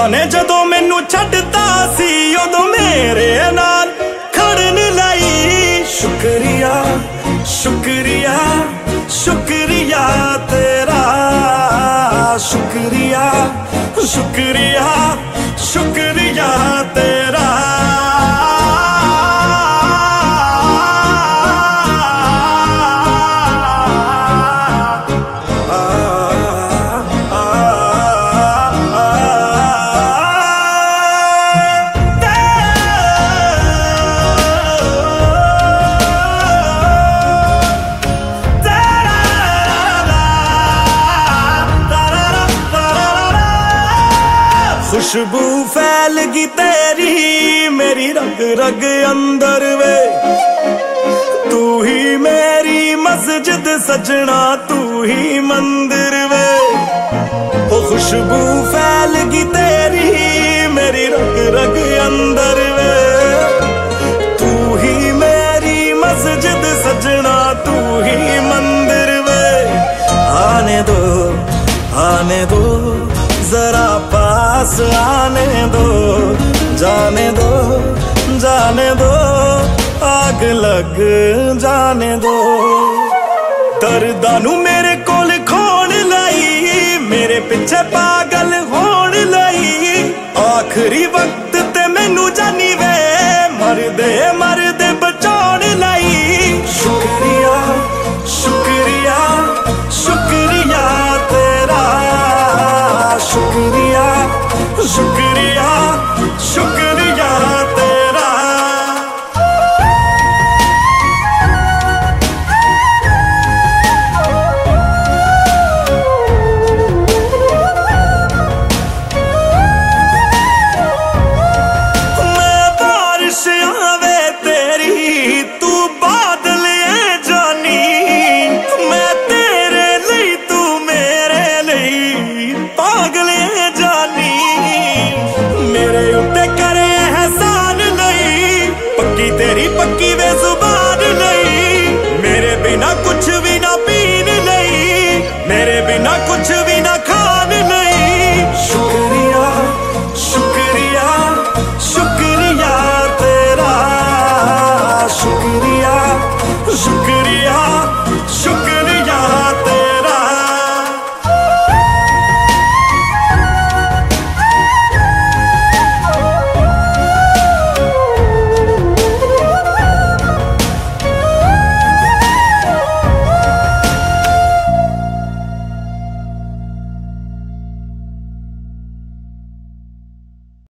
ने जदों मैनू छड्डता सी उदों मेरे नाल खड़न लाई। शुक्रिया शुक्रिया शुक्रिया तेरा, शुक्रिया शुक्रिया शुक्रिया तेरा। खुशबू फैल गई तेरी मेरी रग रग अंदर वे, तू ही मेरी मस्जिद सजना तू ही मंदिर वे। ओ खुशबू फैल गई तेरी मेरी रग रग अंदर वे, तू ही मेरी मस्जिद सजना तू ही मंदिर वे। आने दो जरा पास आने दो, जाने दो जाने दो आग लग जाने दो। दर्दां नू मेरे कोल खोण लाई, मेरे पिछे पागल होण लाई। आखिरी वक्त ते मैनू जानी वे मरदे बचाउण लाई। शुक्रिया शुक्रिया शुक्रिया तेरा, शुक्रिया शुक्रिया शुक्रिया तेरा। मैं बारिश आवे तेरी तू बादल है जानी, मैं तेरे लिए तू मेरे लिए पागल है जानी। मेरे उत्ते करे एहसान नहीं, पक्की तेरी पक्की वे जुबान नहीं। मेरे बिना कुछ भी ना पीन नहीं, मेरे बिना कुछ भी